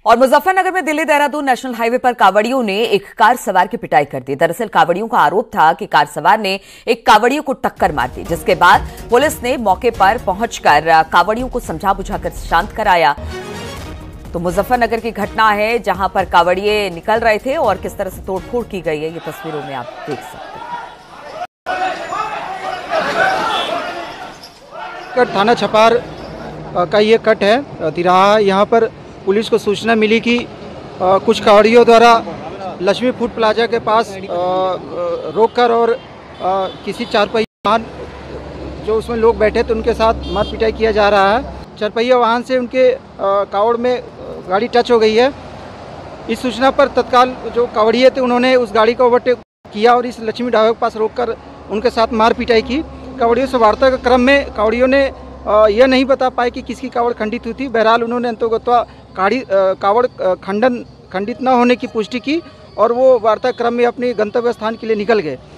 और मुजफ्फरनगर में Delhi Dehradun national highway पर कावड़ियों ने एक कार सवार की पिटाई कर दी। दरअसल कावड़ियों का आरोप था कि कार सवार ने एक कावड़ियों को टक्कर मार दी, जिसके बाद पुलिस ने मौके पर पहुंचकर कावड़ियों को समझा बुझाकर शांत कराया। तो मुजफ्फरनगर की घटना है जहां पर कावड़िए निकल रहे थे और किस तरह से तोड़फोड़ की गई है, ये तस्वीरों में आप देख सकते हैं। थाना छपार का ये कट है तिराहा। यहाँ पर पुलिस को सूचना मिली कि कुछ कावड़ियों द्वारा लक्ष्मी फूड प्लाजा के पास रोककर और किसी चारपहिया वाहन जो उसमें लोग बैठे थे उनके साथ मार पिटाई किया जा रहा है। चारपहिया वाहन से उनके कावड़ में गाड़ी टच हो गई है। इस सूचना पर तत्काल जो कावड़िए थे उन्होंने उस गाड़ी को ओवरटेक किया और इस लक्ष्मी ढाबे के पास रोककर उनके साथ मार पिटाई की। कावड़ियों से वार्ता के क्रम में कावड़ियों ने यह नहीं बता पाए कि किसकी कावड़ खंडित हुई थी। बहरहाल उन्होंने अंतोगत्वा कावड़ खंडित न होने की पुष्टि की और वो वार्ता क्रम में अपने गंतव्य स्थान के लिए निकल गए।